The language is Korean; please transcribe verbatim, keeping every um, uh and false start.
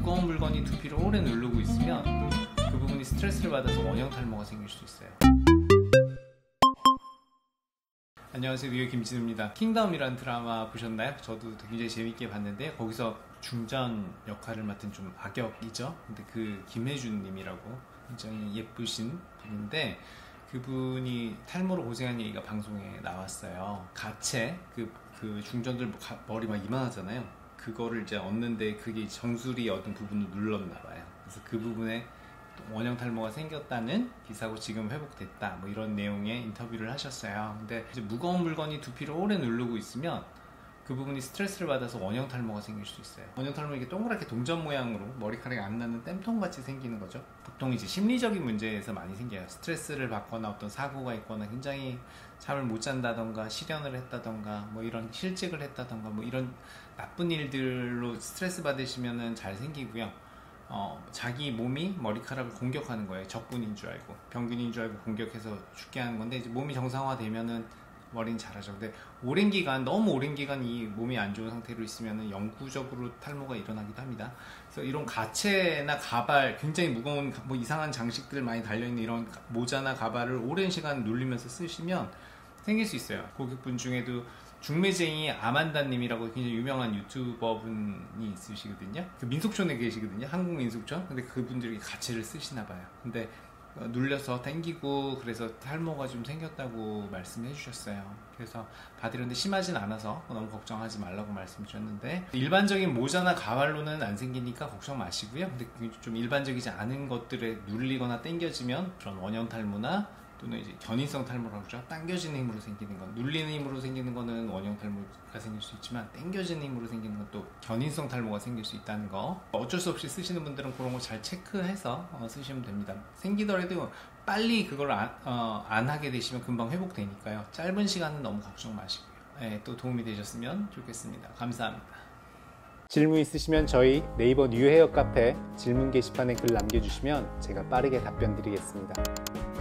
무거운 물건이 두피를 오래 누르고 있으면 그 부분이 스트레스를 받아서 원형 탈모가 생길 수 있어요. 안녕하세요, 뉴욕 김진우입니다. 킹덤이라는 드라마 보셨나요? 저도 굉장히 재밌게 봤는데 거기서 중전 역할을 맡은 좀 악역이죠. 근데 그 김혜준 님이라고 굉장히 예쁘신 분인데 그분이 탈모로 고생한 얘기가 방송에 나왔어요. 가채, 그, 그 중전들 머리 막 이만하잖아요. 그거를 이제 얻는데 그게 정수리 얻은 부분을 눌렀나 봐요. 그래서 그 부분에 원형 탈모가 생겼다는 기사고 지금 회복됐다, 뭐 이런 내용의 인터뷰를 하셨어요. 근데 이제 무거운 물건이 두피를 오래 누르고 있으면 그 부분이 스트레스를 받아서 원형 탈모가 생길 수 있어요. 원형 탈모, 이게 동그랗게 동전 모양으로 머리카락이 안 나는 땜통 같이 생기는 거죠. 보통 이제 심리적인 문제에서 많이 생겨요. 스트레스를 받거나 어떤 사고가 있거나 굉장히 잠을 못 잔다던가 실연을 했다던가 뭐 이런 실직을 했다던가 뭐 이런 나쁜 일들로 스트레스 받으시면은 잘 생기고요. 어, 자기 몸이 머리카락을 공격하는 거예요. 적군인 줄 알고, 병균인 줄 알고 공격해서 죽게 하는 건데, 이제 몸이 정상화되면은 머리는 자라죠. 근데 오랜 기간, 너무 오랜 기간 이 몸이 안 좋은 상태로 있으면은 영구적으로 탈모가 일어나기도 합니다. 그래서 이런 가채나 가발, 굉장히 무거운 뭐 이상한 장식들 많이 달려있는 이런 모자나 가발을 오랜 시간 눌리면서 쓰시면 생길 수 있어요. 고객분 중에도 중매쟁이 아만다님이라고 굉장히 유명한 유튜버분이 있으시거든요. 그 민속촌에 계시거든요. 한국 민속촌. 근데 그분들이 가채를 쓰시나 봐요. 근데 어, 눌려서 당기고 그래서 탈모가 좀 생겼다고 말씀해 주셨어요. 그래서 받으려는데 심하진 않아서 너무 걱정하지 말라고 말씀 주셨는데, 일반적인 모자나 가발로는 안 생기니까 걱정 마시고요. 근데 좀 일반적이지 않은 것들에 눌리거나 당겨지면 그런 원형 탈모나 또는 이제 견인성 탈모라고 하죠. 당겨지는 힘으로 생기는 건, 눌리는 힘으로 생기는 거는 원형 탈모가 생길 수 있지만 당겨지는 힘으로 생기는 건 또 견인성 탈모가 생길 수 있다는 거, 어쩔 수 없이 쓰시는 분들은 그런 거 잘 체크해서 어, 쓰시면 됩니다. 생기더라도 빨리 그걸 안, 어, 안 하게 되시면 금방 회복되니까요. 짧은 시간은 너무 걱정 마시고요. 네, 또 도움이 되셨으면 좋겠습니다. 감사합니다. 질문 있으시면 저희 네이버 뉴헤어 카페 질문 게시판에 글 남겨주시면 제가 빠르게 답변 드리겠습니다.